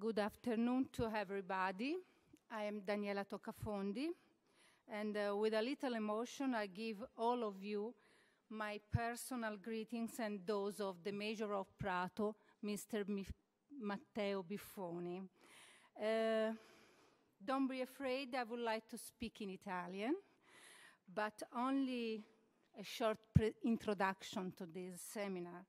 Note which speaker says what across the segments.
Speaker 1: Good afternoon to everybody. I am Daniela Toccafondi, and with a little emotion, I give all of you my personal greetings and those of the Mayor of Prato, Mr. Matteo Biffoni. Don't be afraid, I would like to speak in Italian, but only a short introduction to this seminar.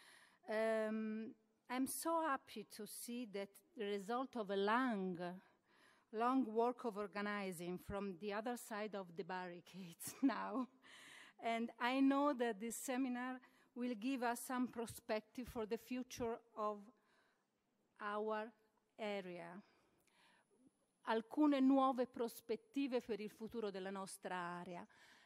Speaker 1: I'm so happy to see that the result of a long work of organizing from the other side of the barricades now. And I know that this seminar will give us some perspective for the future of our area. Alcune nuove prospettive per il futuro della nostra area.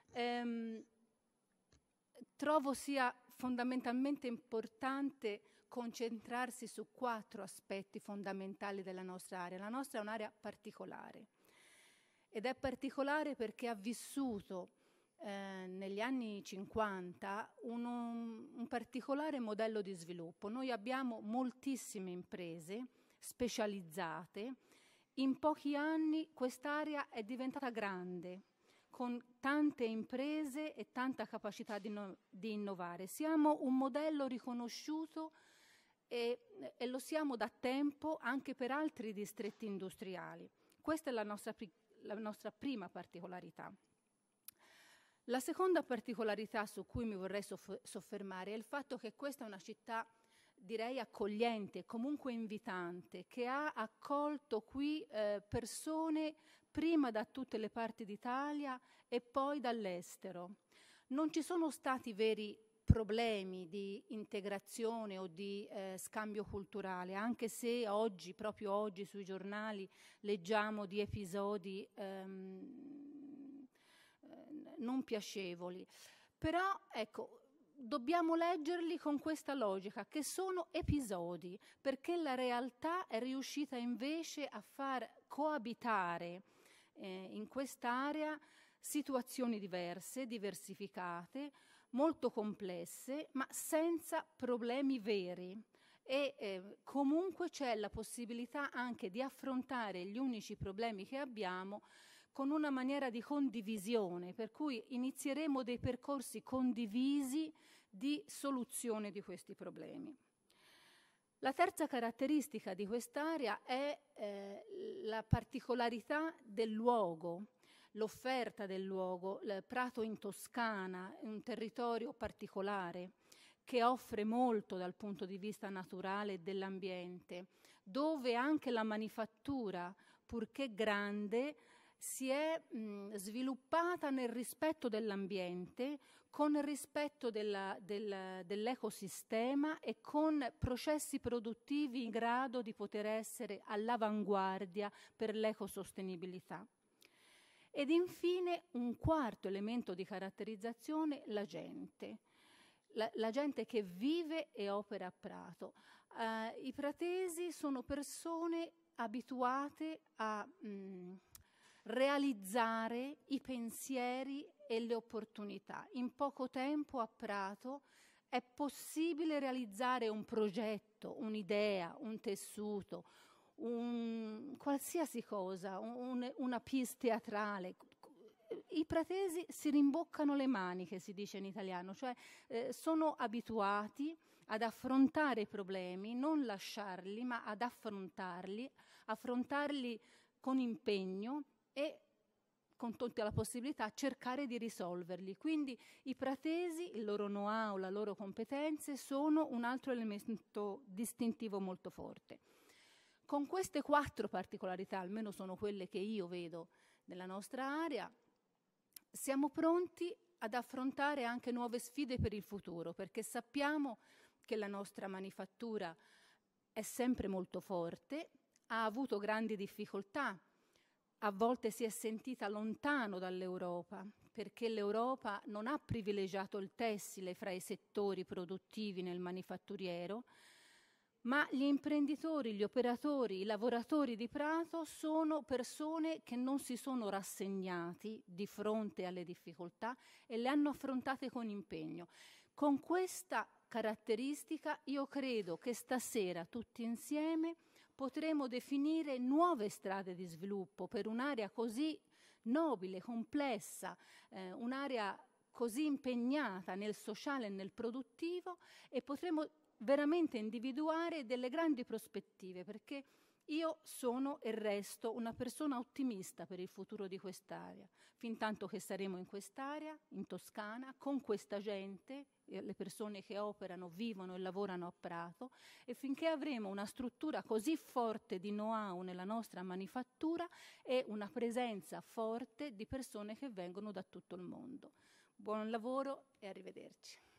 Speaker 1: Trovo sia fondamentalmente importante concentrarsi su 4 aspetti fondamentali della nostra area. La nostra è un'area particolare ed è particolare perché ha vissuto negli anni 50 un particolare modello di sviluppo. Noi abbiamo moltissime imprese specializzate. In pochi anni quest'area è diventata grande, con tante imprese e tanta capacità di innovare. Siamo un modello riconosciuto e lo siamo da tempo anche per altri distretti industriali. Questa è la nostra prima particolarità. La seconda particolarità su cui mi vorrei soffermare è il fatto che questa è una città, direi, accogliente, comunque invitante, che ha accolto qui persone prima da tutte le parti d'Italia e poi dall'estero. Non ci sono stati veri problemi di integrazione o di scambio culturale, anche se oggi, proprio oggi, sui giornali leggiamo di episodi non piacevoli. Però, ecco, dobbiamo leggerli con questa logica, che sono episodi, perché la realtà è riuscita invece a far coabitare in quest'area situazioni diverse, diversificate, molto complesse, ma senza problemi veri. E comunque c'è la possibilità anche di affrontare gli unici problemi che abbiamo con una maniera di condivisione, per cui inizieremo dei percorsi condivisi di soluzione di questi problemi. La terza caratteristica di quest'area è la particolarità del luogo, l'offerta del luogo. Il Prato in Toscana è un territorio particolare che offre molto dal punto di vista naturale e dell'ambiente, dove anche la manifattura, purché grande, si è sviluppata nel rispetto dell'ambiente, con il rispetto dell'ecosistema e con processi produttivi in grado di poter essere all'avanguardia per l'ecosostenibilità. Ed infine un quarto elemento di caratterizzazione, la gente. La gente che vive e opera a Prato. I pratesi sono persone abituate a realizzare i pensieri e le opportunità. In poco tempo a Prato è possibile realizzare un progetto, un'idea, un tessuto, qualsiasi cosa, una pièce teatrale. I pratesi si rimboccano le maniche, si dice in italiano, cioè sono abituati ad affrontare i problemi, non lasciarli, ma ad affrontarli con impegno e con tutta la possibilità cercare di risolverli. Quindi i pratesi, il loro know-how, le loro competenze sono un altro elemento distintivo molto forte. Con queste 4 particolarità, almeno sono quelle che io vedo nella nostra area, siamo pronti ad affrontare anche nuove sfide per il futuro, perché sappiamo che la nostra manifattura è sempre molto forte, ha avuto grandi difficoltà, a volte si è sentita lontano dall'Europa, perché l'Europa non ha privilegiato il tessile fra i settori produttivi nel manifatturiero, ma gli imprenditori, gli operatori, i lavoratori di Prato sono persone che non si sono rassegnati di fronte alle difficoltà e le hanno affrontate con impegno. Con questa caratteristica io credo che stasera tutti insieme potremo definire nuove strade di sviluppo per un'area così nobile, complessa, un'area così impegnata nel sociale e nel produttivo, e potremo veramente individuare delle grandi prospettive, perché io sono e resto una persona ottimista per il futuro di quest'area, fin tanto che saremo in quest'area, in Toscana, con questa gente, le persone che operano, vivono e lavorano a Prato, e finché avremo una struttura così forte di know-how nella nostra manifattura e una presenza forte di persone che vengono da tutto il mondo. Buon lavoro e arrivederci.